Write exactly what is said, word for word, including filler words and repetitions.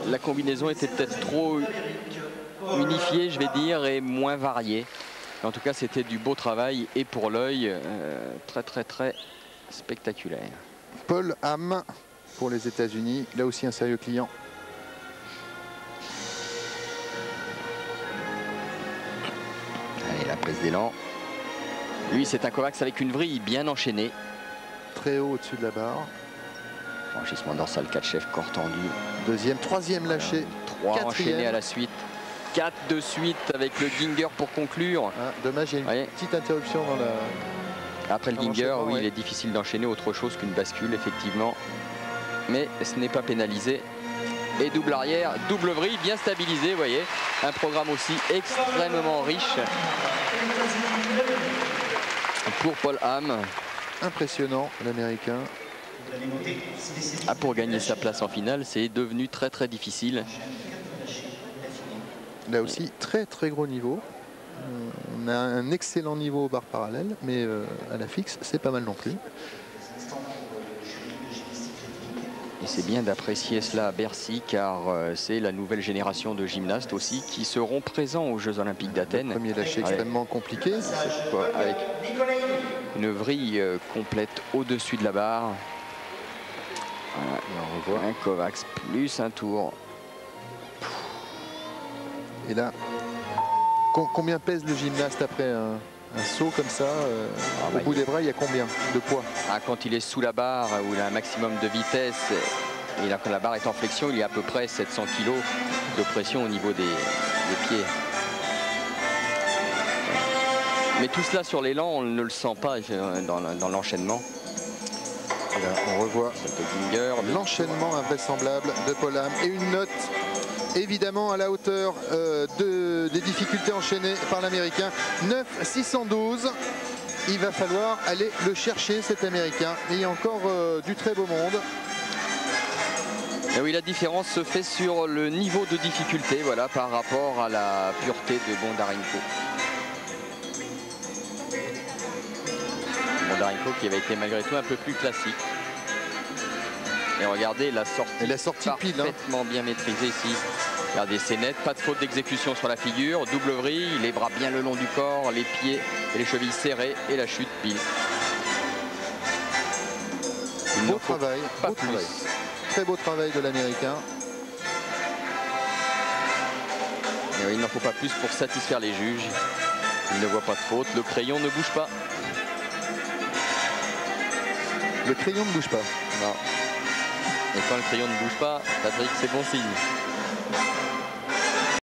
la combinaison était peut-être trop unifiée, je vais dire, et moins variée. En tout cas, c'était du beau travail et pour l'œil, euh, très très très spectaculaire. Paul Hamm pour les États-Unis, là aussi un sérieux client. Allez, la prise d'élan. Lui, c'est un Kovacs avec une vrille bien enchaînée. Très haut au-dessus de la barre. Franchissement dorsal, quatre chefs, corps tendu. Deuxième, troisième lâché. Trois enchaînés à la suite. Quatre de suite avec le Ginger pour conclure. Ah, dommage, il y a une voyez, petite interruption dans la... Après le Ginger, oui, ouais. il est difficile d'enchaîner autre chose qu'une bascule, effectivement. Mais ce n'est pas pénalisé. Et double arrière, double vrille, bien stabilisé, vous voyez. Un programme aussi extrêmement riche pour Paul Hamm. Impressionnant, l'Américain. Ah, pour gagner sa place en finale, c'est devenu très très difficile. Là aussi, très très gros niveau. On a un excellent niveau au bar parallèle, mais euh, à la fixe, c'est pas mal non plus. Et c'est bien d'apprécier cela à Bercy, car euh, c'est la nouvelle génération de gymnastes aussi qui seront présents aux Jeux Olympiques d'Athènes. Premier lâché ouais. extrêmement compliqué. Avec une vrille euh, complète au-dessus de la barre. Voilà. Et on revoit un Kovacs plus un tour. Et là, combien pèse le gymnaste après un, un saut comme ça euh, ah bah Au bout il... des bras, il y a combien de poids? Ah, quand il est sous la barre, où il a un maximum de vitesse, et là, quand la barre est en flexion, il y a à peu près sept cents kilos de pression au niveau des, des pieds. Mais tout cela sur l'élan, on ne le sent pas dans, dans l'enchaînement. On revoit l'enchaînement invraisemblable de Paul Hamm et une note évidemment à la hauteur euh, de, des difficultés enchaînées par l'Américain. neuf six cent douze. Il va falloir aller le chercher, cet Américain. Et il y a encore euh, du très beau monde. Et oui, la différence se fait sur le niveau de difficulté, voilà, par rapport à la pureté de Bondarenko. Bondarenko qui avait été malgré tout un peu plus classique. Et regardez la sortie, et la sortie parfaitement pile, hein. bien maîtrisée ici. Regardez, c'est net, pas de faute d'exécution sur la figure, double vrille, les bras bien le long du corps, les pieds et les chevilles serrées et la chute pile. Il beau travail, pas beau plus. travail. Très beau travail de l'Américain. Il n'en faut pas plus pour satisfaire les juges. Il ne voit pas de faute, le crayon ne bouge pas. Le crayon ne bouge pas. Non. Et quand le crayon ne bouge pas, Patrick, c'est bon signe.